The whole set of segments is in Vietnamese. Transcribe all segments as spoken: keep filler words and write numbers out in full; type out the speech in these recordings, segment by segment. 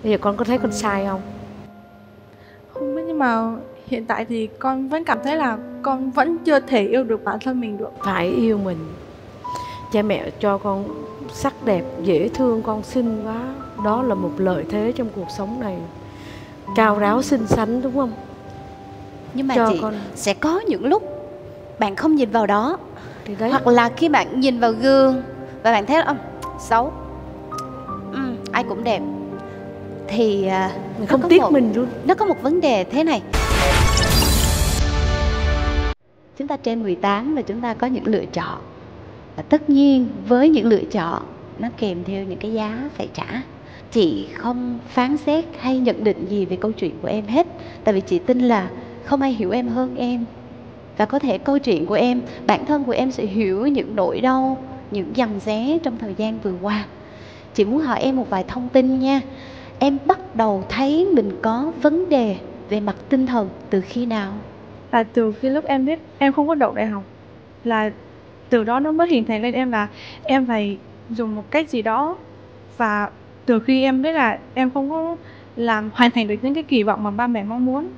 Bây giờ con có thấy con sai không? Không biết, nhưng mà hiện tại thì con vẫn cảm thấy là con vẫn chưa thể yêu được bản thân mình được. Phải yêu mình. Cha mẹ cho con sắc đẹp, dễ thương, con xinh quá. Đó là một lợi thế trong cuộc sống này. Cao ráo xinh xắn đúng không? Nhưng mà cho chị con... sẽ có những lúc bạn không nhìn vào đó. Thì đấy. Hoặc là khi bạn nhìn vào gương và bạn thấy ông xấu, ừ, ai cũng đẹp, thì mình không tiếc một, mình luôn. Nó có một vấn đề thế này. Chúng ta trên mười tám và chúng ta có những lựa chọn. Và tất nhiên với những lựa chọn nó kèm theo những cái giá phải trả. Chị không phán xét hay nhận định gì về câu chuyện của em hết. Tại vì chị tin là không ai hiểu em hơn em. Và có thể câu chuyện của em, bản thân của em sẽ hiểu những nỗi đau, những giằng xé trong thời gian vừa qua. Chị muốn hỏi em một vài thông tin nha. Em bắt đầu thấy mình có vấn đề về mặt tinh thần từ khi nào? Là từ khi lúc em biết em không có đậu đại học. Là từ đó nó mới hình thành lên em là em phải dùng một cách gì đó. Và từ khi em biết là em không có làm hoàn thành được những cái kỳ vọng mà ba mẹ mong muốn,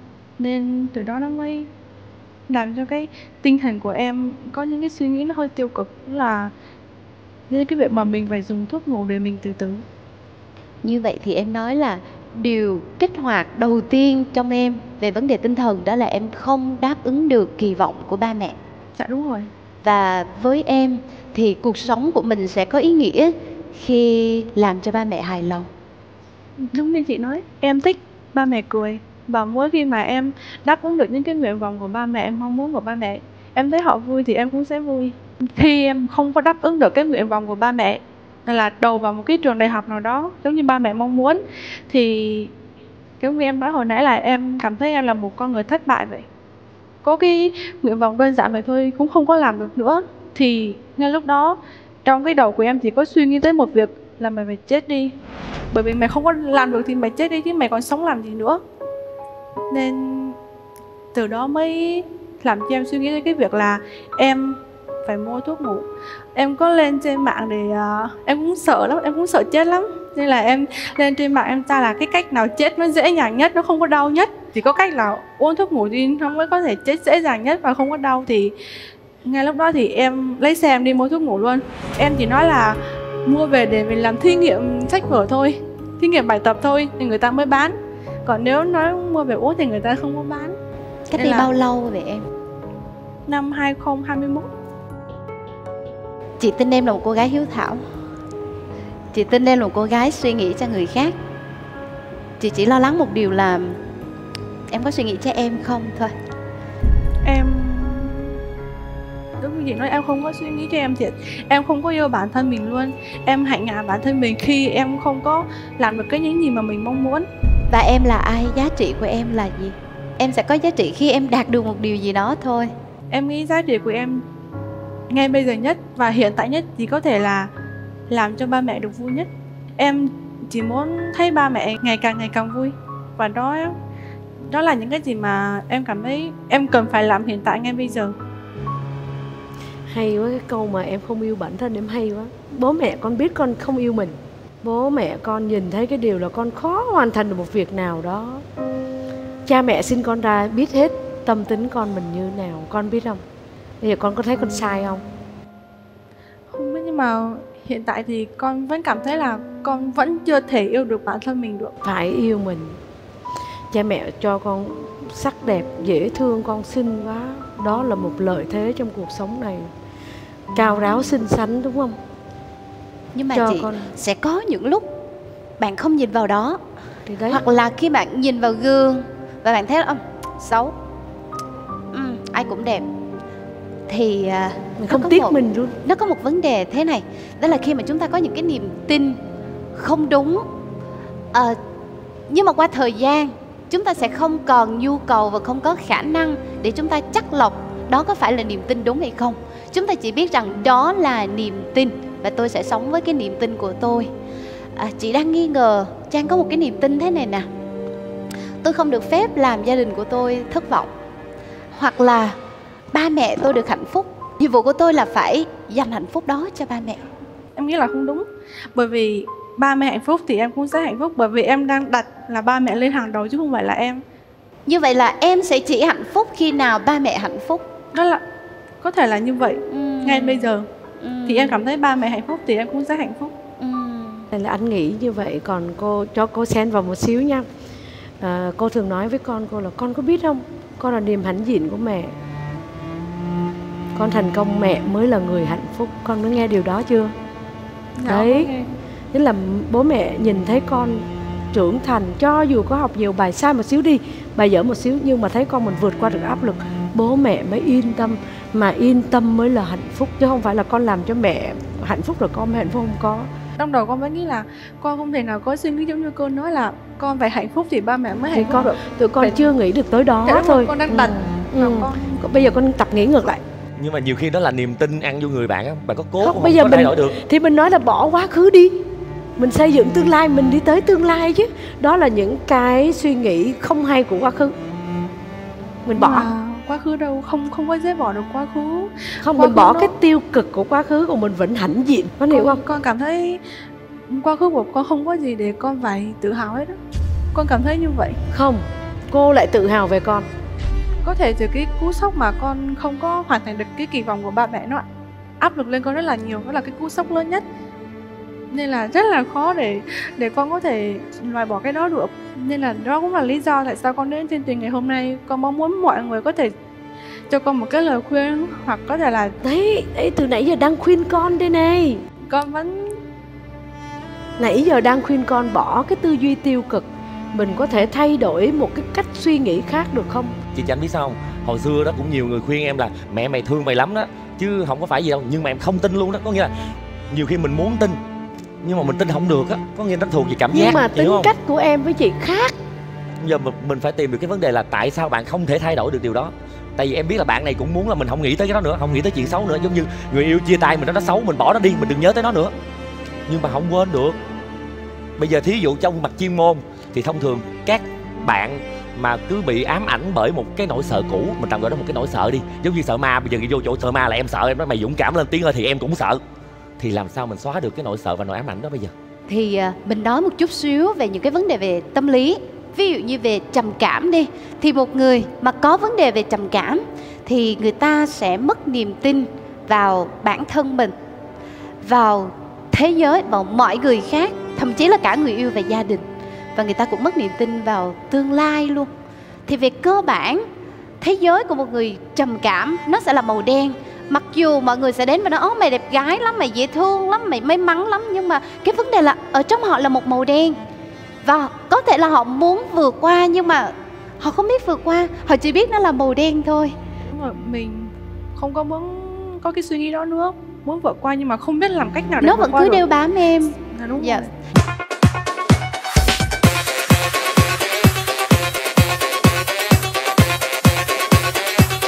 nên từ đó nó mới làm cho cái tinh thần của em có những cái suy nghĩ nó hơi tiêu cực. Là như cái việc mà mình phải dùng thuốc ngủ để mình từ từ. Như vậy thì em nói là điều kích hoạt đầu tiên trong em về vấn đề tinh thần đó là em không đáp ứng được kỳ vọng của ba mẹ. Dạ đúng rồi. Và với em thì cuộc sống của mình sẽ có ý nghĩa khi làm cho ba mẹ hài lòng. Đúng như chị nói, em thích ba mẹ cười. Và mỗi khi mà em đáp ứng được những cái nguyện vọng của ba mẹ, em mong muốn của ba mẹ, em thấy họ vui thì em cũng sẽ vui. Khi em không có đáp ứng được cái nguyện vọng của ba mẹ, là đầu vào một cái trường đại học nào đó giống như ba mẹ mong muốn, thì giống như em nói hồi nãy là em cảm thấy em là một con người thất bại vậy. Có cái nguyện vọng đơn giản vậy thôi cũng không có làm được nữa. Thì ngay lúc đó trong cái đầu của em chỉ có suy nghĩ tới một việc là mày phải chết đi. Bởi vì mày không có làm được thì mày chết đi chứ mày còn sống làm gì nữa. Nên từ đó mới làm cho em suy nghĩ đến cái việc là em phải mua thuốc ngủ. Em có lên trên mạng để uh, em cũng sợ lắm, em cũng sợ chết lắm. Nên là em lên trên mạng em tra là cái cách nào chết nó dễ dàng nhất, nó không có đau nhất. Chỉ có cách là uống thuốc ngủ thì nó mới có thể chết dễ dàng nhất và không có đau. Thì ngay lúc đó thì em lấy xe em đi mua thuốc ngủ luôn. Em chỉ nói là mua về để mình làm thí nghiệm sách vở thôi, thí nghiệm bài tập thôi thì người ta mới bán. Còn nếu nói mua về uống thì người ta không có bán. Cách đây bao lâu vậy em? Năm hai không hai mốt. Chị tin em là một cô gái hiếu thảo. Chị tin em là một cô gái suy nghĩ cho người khác. Chị chỉ lo lắng một điều là em có suy nghĩ cho em không thôi. Em đúng như chị nói, em không có suy nghĩ cho em thiệt. Em không có yêu bản thân mình luôn. Em hạnh ngạ bản thân mình khi em không có làm được cái những gì mà mình mong muốn. Và em là ai? Giá trị của em là gì? Em sẽ có giá trị khi em đạt được một điều gì đó thôi. Em nghĩ giá trị của em ngay bây giờ nhất và hiện tại nhất chỉ có thể là làm cho ba mẹ được vui nhất. Em chỉ muốn thấy ba mẹ ngày càng ngày càng vui. Và đó đó là những cái gì mà em cảm thấy em cần phải làm hiện tại ngay bây giờ. Hay quá cái câu mà em không yêu bản thân em hay quá. Bố mẹ con biết con không yêu mình. Bố mẹ con nhìn thấy cái điều là con khó hoàn thành được một việc nào đó. Cha mẹ sinh con ra biết hết tâm tính con mình như nào, con biết không? Bây giờ con có thấy con sai không? Không biết, nhưng mà hiện tại thì con vẫn cảm thấy là con vẫn chưa thể yêu được bản thân mình được. Phải yêu mình. Cha mẹ cho con sắc đẹp, dễ thương, con xinh quá. Đó là một lợi thế trong cuộc sống này. Cao ráo xinh xắn đúng không? Nhưng mà cho chị con... sẽ có những lúc bạn không nhìn vào đó. Thì đấy. Hoặc là khi bạn nhìn vào gương và bạn thấy ông xấu, ừ, ai cũng đẹp, thì mình không tiếc một, mình luôn. Nó có một vấn đề thế này. Đó là khi mà chúng ta có những cái niềm tin không đúng, à, nhưng mà qua thời gian chúng ta sẽ không còn nhu cầu và không có khả năng để chúng ta chắt lọc đó có phải là niềm tin đúng hay không. Chúng ta chỉ biết rằng đó là niềm tin và tôi sẽ sống với cái niềm tin của tôi. à, Chị đang nghi ngờ Trang có một cái niềm tin thế này nè: tôi không được phép làm gia đình của tôi thất vọng, hoặc là ba mẹ tôi được hạnh phúc, nhiệm vụ của tôi là phải dành hạnh phúc đó cho ba mẹ. Em nghĩ là không đúng. Bởi vì ba mẹ hạnh phúc thì em cũng sẽ hạnh phúc, bởi vì em đang đặt là ba mẹ lên hàng đầu chứ không phải là em. Như vậy là em sẽ chỉ hạnh phúc khi nào ba mẹ hạnh phúc. Đó là có thể là như vậy. Ừm. Ngay bây giờ Ừm. thì em cảm thấy ba mẹ hạnh phúc thì em cũng sẽ hạnh phúc. Ừm. Đây là anh nghĩ như vậy. Còn cô, cho cô xen vào một xíu nha. à, Cô thường nói với con cô là con có biết không, con là niềm hãnh diện của mẹ. Con thành công mẹ mới là người hạnh phúc. Con đã nghe điều đó chưa? Dạ, Đấy, ok. tức là bố mẹ nhìn thấy con trưởng thành, cho dù có học nhiều bài sai một xíu đi, bài dở một xíu, nhưng mà thấy con mình vượt qua được áp lực, bố mẹ mới yên tâm. Mà yên tâm mới là hạnh phúc, chứ không phải là con làm cho mẹ hạnh phúc rồi con mới hạnh phúc, không có. Trong đầu con vẫn nghĩ là con không thể nào có suy nghĩ giống như cô nói là con phải hạnh phúc thì ba mẹ mới Thì hạnh phúc con, được. tụi con Phải- chưa nghĩ được tới đó Dạ đúng thôi. rồi, con đang đặt Ừ. và Ừ. con Bây giờ con tập nghĩ ngược lại. Nhưng mà nhiều khi đó là niềm tin ăn vô người bạn á, bạn có cố Không, cũng bây không giờ có thay mình đổi được. thì mình nói là bỏ quá khứ đi, mình xây dựng tương lai, mình đi tới tương lai chứ. Đó là những cái suy nghĩ không hay của quá khứ, mình bỏ. Mà quá khứ đâu, không không có dễ bỏ được quá khứ. Không, quá mình khứ bỏ nó- cái tiêu cực của quá khứ của mình vẫn hãnh diện, con hiểu con, không? Con cảm thấy quá khứ của con không có gì để con phải tự hào hết đó. Con cảm thấy như vậy. Không, cô lại tự hào về con. Có thể từ cái cú sốc mà con không có hoàn thành được cái kỳ vọng của ba mẹ nó ạ, áp lực lên con rất là nhiều, đó là cái cú sốc lớn nhất. Nên là rất là khó để để con có thể loại bỏ cái đó được. Nên là đó cũng là lý do tại sao con đến chương trình ngày hôm nay. Con mong muốn mọi người có thể cho con một cái lời khuyên, hoặc có thể là Đấy, đấy, từ nãy giờ đang khuyên con đây này. con vẫn Nãy giờ đang khuyên con bỏ cái tư duy tiêu cực. Mình có thể thay đổi một cái cách suy nghĩ khác được không? Chị Chanh biết sao không? Hồi xưa đó cũng nhiều người khuyên em là mẹ mày thương mày lắm đó, chứ không có phải gì đâu. Nhưng mà em không tin luôn đó. Có nghĩa là nhiều khi mình muốn tin, nhưng mà mình tin không được á. Có nghĩa nó thuộc về cảm giác. Nhưng mà chị tính hiểu không? cách của em với chị khác. Giờ mình, mình phải tìm được cái vấn đề là tại sao bạn không thể thay đổi được điều đó. Tại vì em biết là bạn này cũng muốn là mình không nghĩ tới cái đó nữa, không nghĩ tới chuyện xấu nữa. Giống như người yêu chia tay mình nói nó xấu, mình bỏ nó đi, mình đừng nhớ tới nó nữa. Nhưng mà không quên được. Bây giờ thí dụ trong mặt chuyên môn thì thông thường các bạn mà cứ bị ám ảnh bởi một cái nỗi sợ cũ, mình tạm gọi đó một cái nỗi sợ đi, giống như sợ ma. Bây giờ vô chỗ sợ ma là em sợ, em nói mày dũng cảm lên tiếng ơi thì em cũng sợ. Thì làm sao mình xóa được cái nỗi sợ và nỗi ám ảnh đó bây giờ? Thì à, mình nói một chút xíu về những cái vấn đề về tâm lý. Ví dụ như về trầm cảm đi, thì một người mà có vấn đề về trầm cảm thì người ta sẽ mất niềm tin vào bản thân mình, vào thế giới, vào mọi người khác, thậm chí là cả người yêu và gia đình. Và người ta cũng mất niềm tin vào tương lai luôn. Thì về cơ bản, thế giới của một người trầm cảm nó sẽ là màu đen. Mặc dù mọi người sẽ đến và nói ố mày đẹp gái lắm, mày dễ thương lắm, mày may mắn lắm, nhưng mà cái vấn đề là ở trong họ là một màu đen. Và có thể là họ muốn vượt qua nhưng mà họ không biết vượt qua, họ chỉ biết nó là màu đen thôi. đúng rồi, mình không có muốn có cái suy nghĩ đó nữa, muốn vượt qua nhưng mà không biết làm cách nào để Nó vượt vẫn qua cứ được. đeo bám em. Dạ, đúng Dạ. rồi.